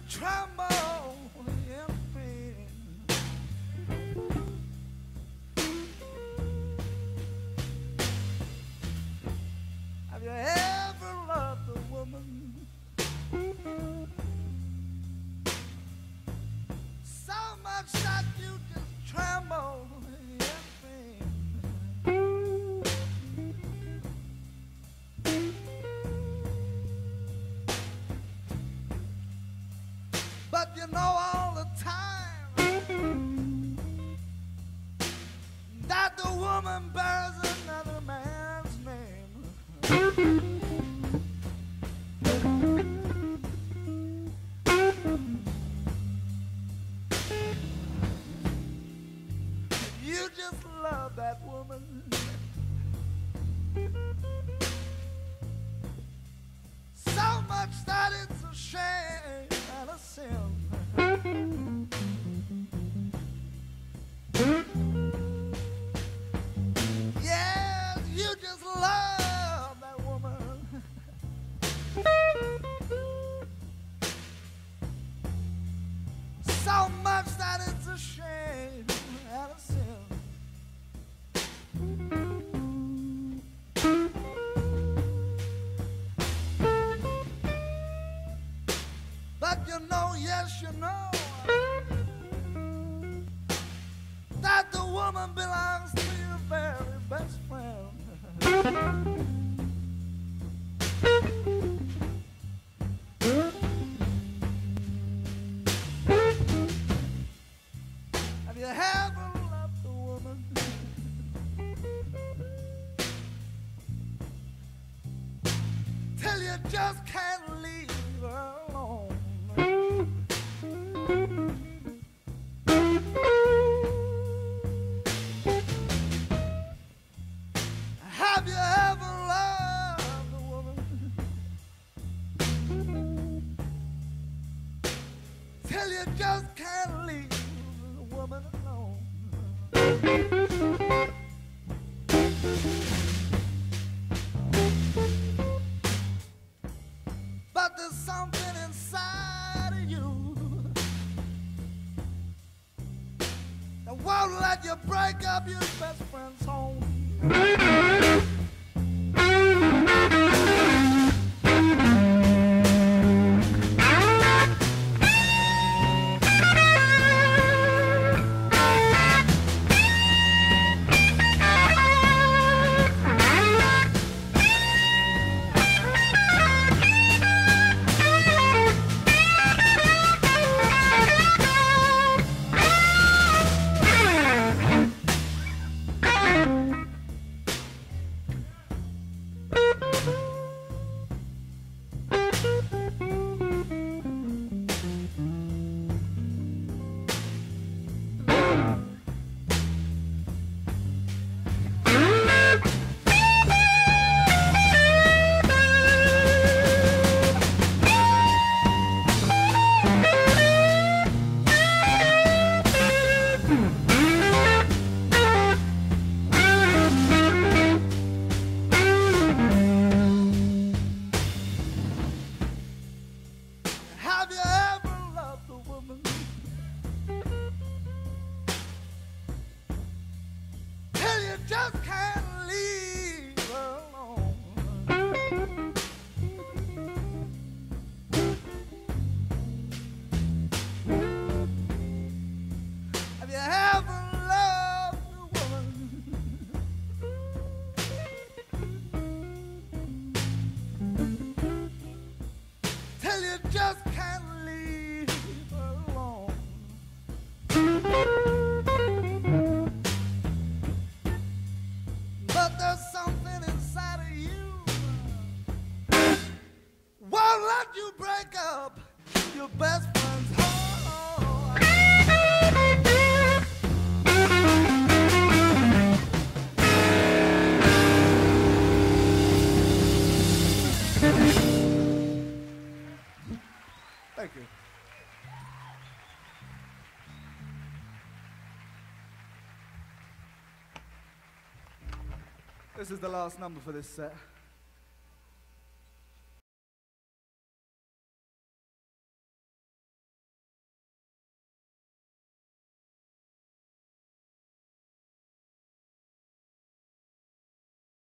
tremble in pain. Have you ever loved a woman so much that you just tremble in pain? But you know all the time that the woman bears another man's name. You just love that woman so much that it's a shame and a sin. Yes, you just love that woman so much that it's a shame and a sin. But you know, yes, you know that the woman belongs to your very best friend. Have you ever loved a woman till you just can't leave her alone? Have you ever loved a woman till you just can't leave the woman alone? But there's something inside of you that won't let you break up your best friend's home. Have you ever loved a woman till you just can't leave her alone? Have you ever loved a woman till you just can't leave her alone? But there's something inside of you won't let you break up your best friend's heart. Thank you. This is the last number for this set.